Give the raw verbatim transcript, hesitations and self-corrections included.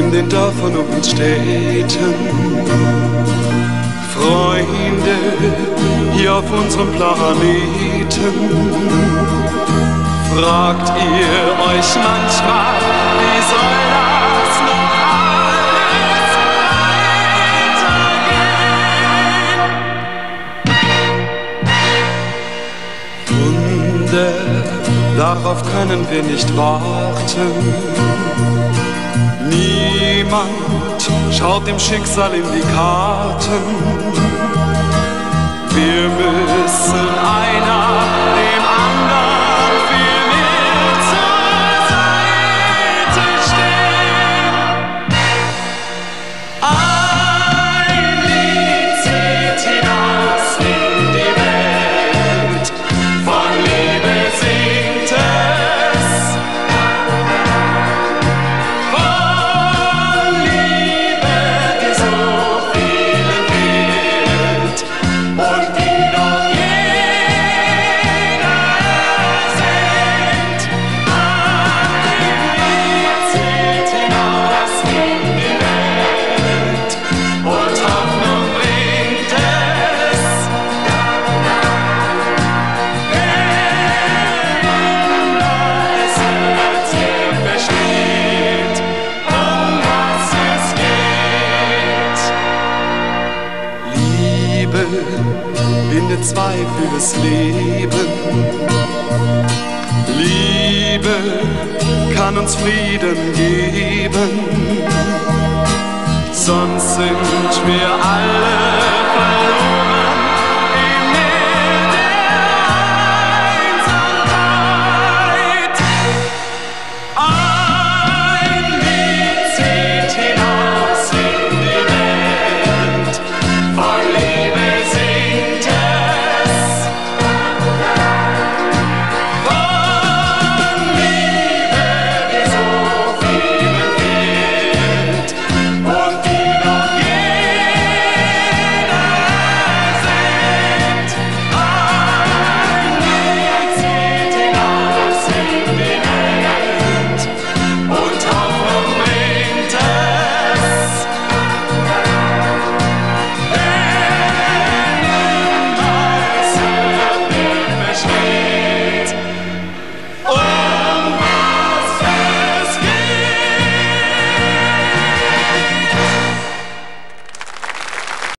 in den Dörfern und Städten. Freunde, hier auf unserem Planeten, fragt ihr euch manchmal, wie soll das noch alles weitergehen? Wunder, darauf können wir nicht warten. Niemand schaut dem Schicksal in die Karten. Wir müssen einer dem anderen viel mehr zur Seite stehen. Ein Lied zieht hinaus in die Welt, von Liebe singt es. Bindet zwei fürs Leben. Liebe kann uns Frieden geben, sonst sind wir alle